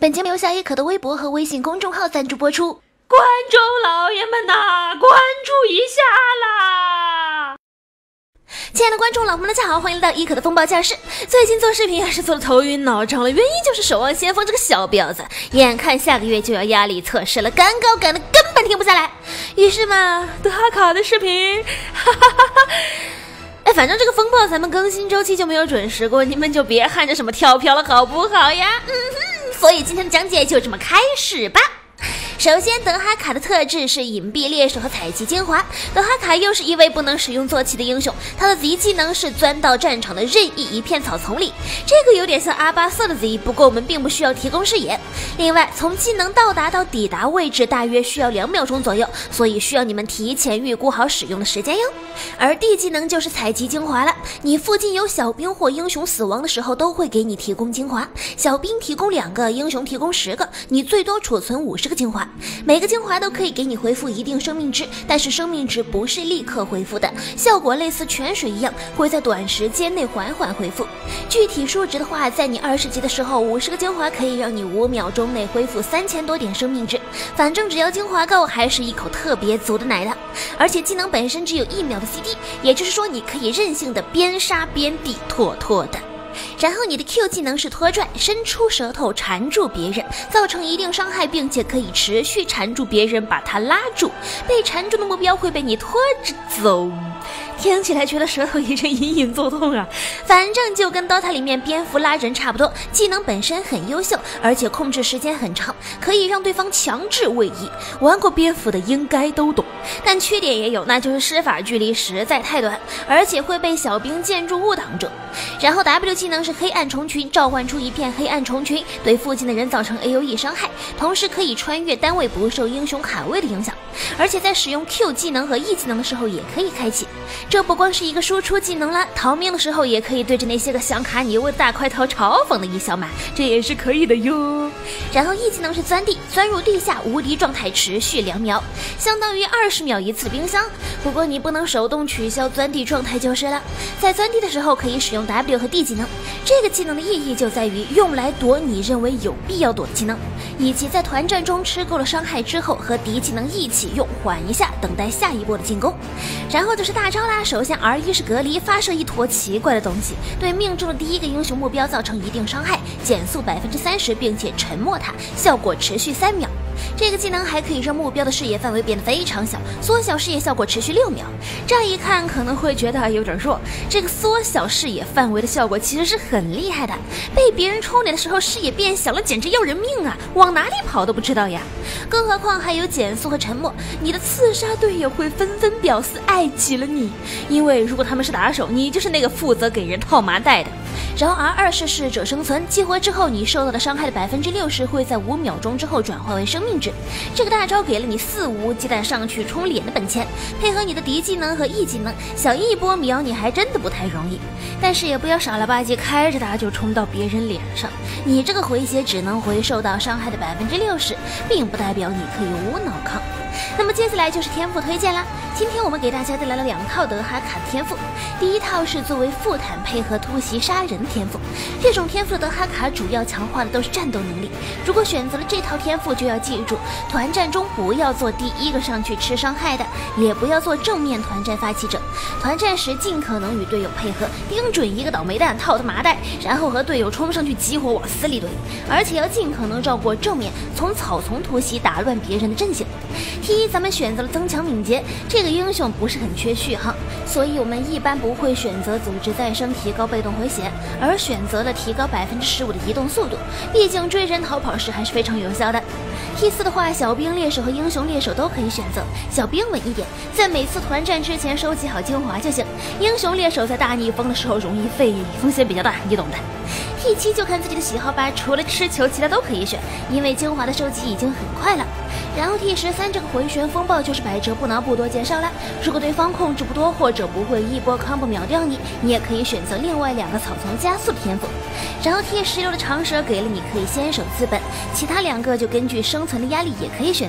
本节目由夏一可的微博和微信公众号赞助播出。 观众老爷们呐，关注一下啦！ 亲爱的观众老朋友们，大家好，欢迎来到一可的风暴教室。最近做视频还是做的头晕脑胀了，原因就是守望先锋这个小婊子，眼看下个月就要压力测试了，赶稿赶的根本停不下来。于是嘛，德哈卡的视频，哈哈哈哈。反正这个风暴咱们更新周期就没有准时过，你们就别喊着什么跳票了，好不好呀？所以今天的讲解就这么开始吧。首先，德哈卡的特质是隐蔽猎手和采集精华。德哈卡又是一位不能使用坐骑的英雄，他的 Z 技能是钻到战场的任意一片草丛里，这个有点像阿巴瑟的 Z， 不过我们并不需要提供视野。另外，从技能到达到抵达位置大约需要2秒钟左右，所以需要你们提前预估好使用的时间哟。而 D 技能就是采集精华了，你附近有小兵或英雄死亡的时候都会给你提供精华，小兵提供2个，英雄提供10个，你最多储存50个精华。每个精华都可以给你回复一定生命值，但是生命值不是立刻恢复的，效果类似泉水一样，会在短时间内缓缓恢复。具体数值的话，在你20级的时候，50个精华可以让你5秒钟内恢复3000多点生命值。反正只要精华够，还是一口特别足的奶的。而且技能本身只有1秒的 CD， 也就是说你可以任性的边杀边地拖拖的。然后你的 Q 技能是拖拽，伸出舌头缠住别人，造成一定伤害，并且可以持续缠住别人，把他拉住。被缠住的目标会被你拖着走。听起来觉得舌头一阵隐隐作痛啊！反正就跟 DOTA 里面蝙蝠拉人差不多，技能本身很优秀，而且控制时间很长，可以让对方强制位移。玩过蝙蝠的应该都懂，但缺点也有，那就是施法距离实在太短，而且会被小兵建筑物挡着。然后 W 技能是黑暗虫群，召唤出一片黑暗虫群，对附近的人造成 AOE 伤害，同时可以穿越单位不受英雄卡位的影响，而且在使用 Q 技能和 E 技能的时候也可以开启。这不光是一个输出技能了，逃命的时候也可以对着那些个想卡你位的大块头嘲讽的一笑嘛，这也是可以的哟。然后 E 技能是钻地，钻入地下无敌状态持续2秒，相当于20秒一次的冰箱。不过你不能手动取消钻地状态就是了。在钻地的时候可以使用 W 和 D 技能，这个技能的意义就在于用来躲你认为有必要躲的技能，以及在团战中吃够了伤害之后和敌技能一起用，缓一下，等待下一波的进攻。然后就是大招啦，首先 R1 是隔离，发射一坨奇怪的东西，对命中的第一个英雄目标造成一定伤害，减速30%，并且沉默它，效果持续3秒。这个技能还可以让目标的视野范围变得非常小，缩小视野效果持续6秒。乍一看可能会觉得有点弱，这个缩小视野范围的效果其实是很厉害的，被别人抽你的时候视野变小了，简直要人命啊，往哪里跑都不知道呀。更何况还有减速和沉默，你的刺杀队友会纷纷表示爱起了你，因为如果他们是打手，你就是那个负责给人套麻袋的。然后 R2 是适者生存，激活之后你受到的伤害的60%会在5秒钟之后转化为生命值。这个大招给了你肆无忌惮上去冲脸的本钱，配合你的敌技能和 E 技能，小一波秒你还真的不太容易。但是也不要傻了吧唧开着打就冲到别人脸上，你这个回血只能回受到伤害的60%，并不代表你可以无脑抗。那么接下来就是天赋推荐啦。今天我们给大家带来了2套德哈卡的天赋。第一套是作为副坦配合突袭杀人的天赋，这种天赋的德哈卡主要强化的都是战斗能力。如果选择了这套天赋，就要记住团战中不要做第一个上去吃伤害的，也不要做正面团战发起者。团战时尽可能与队友配合，盯准一个倒霉蛋套他麻袋，然后和队友冲上去激活往死里怼，而且要尽可能绕过正面，从草丛突袭打乱别人的阵型。T1咱们选择了增强敏捷，这个英雄不是很缺续航，所以我们一般不会选择组织再生提高被动回血，而选择了提高15%的移动速度，毕竟追人逃跑时还是非常有效的。T4的话，小兵猎手和英雄猎手都可以选择，小兵稳一点，在每次团战之前收集好精华就行。英雄猎手在大逆风的时候容易废，风险比较大，你懂的。T7就看自己的喜好吧，除了吃球其他都可以选，因为精华的收集已经很快了。然后 T13这个回旋风暴就是百折不挠，不多介绍了。如果对方控制不多或者不会一波 combo 秒掉你，你也可以选择另外2个草丛加速的天赋。然后 T16的长蛇给了你可以先手资本，其他2个就根据生存的压力也可以选择。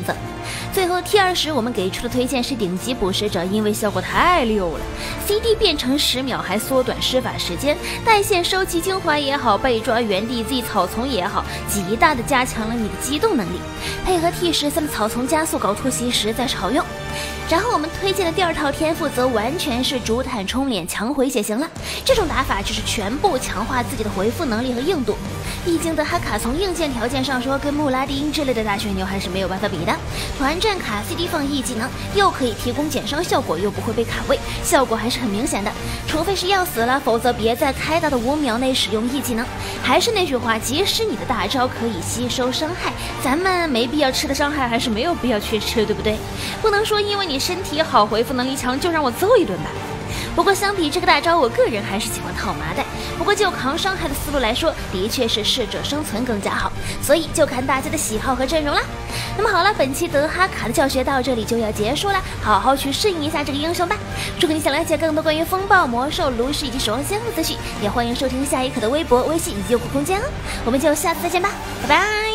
最后 T20我们给出的推荐是顶级捕食者，因为效果太溜了。CD 变成10秒，还缩短施法时间，带线收集精华也好，被抓原地 Z 草丛也好，极大的加强了你的机动能力，配合 T13的草丛加速搞突袭实在是好用。然后我们推荐的第二套天赋则完全是竹炭冲脸强回血型了，这种打法就是全部强化自己的回复能力和硬度。毕竟德哈卡从硬件条件上说，跟穆拉迪因之类的大血牛还是没有办法比的。团战卡 CD 放 E 技能，又可以提供减伤效果，又不会被卡位，效果还是很明显的。除非是要死了，否则别在开刀的5秒内使用 E 技能。还是那句话，即使你的大招可以吸收伤害，咱们没必要吃的伤害还是没有必要去吃，对不对？不能说因为你身体好，回复能力强就让我揍一顿吧。不过相比这个大招，我个人还是喜欢套麻袋。不过就扛伤害的思路来说，的确是适者生存更加好，所以就看大家的喜好和阵容啦。那么好了，本期德哈卡的教学到这里就要结束了，好好去适应一下这个英雄吧。如果你想了解更多关于风暴、魔兽、炉石以及守望先锋资讯，也欢迎收听下一刻的微博、微信以及优酷空间哦。我们就下次再见吧，拜拜。